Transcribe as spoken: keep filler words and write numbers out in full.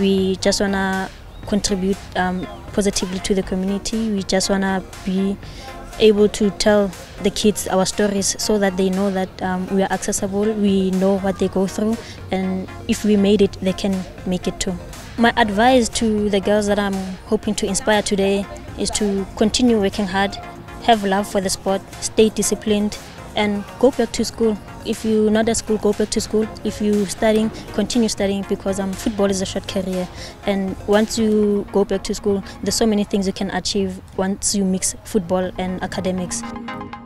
We just want to contribute um, positively to the community. We just want to be able to tell the kids our stories so that they know that um, we are accessible, we know what they go through, and if we made it, they can make it too. My advice to the girls that I'm hoping to inspire today is to continue working hard, have love for the sport, stay disciplined, and go back to school. If you're not at school, go back to school. If you're studying, continue studying, because um, football is a short career. And once you go back to school, there's so many things you can achieve once you mix football and academics.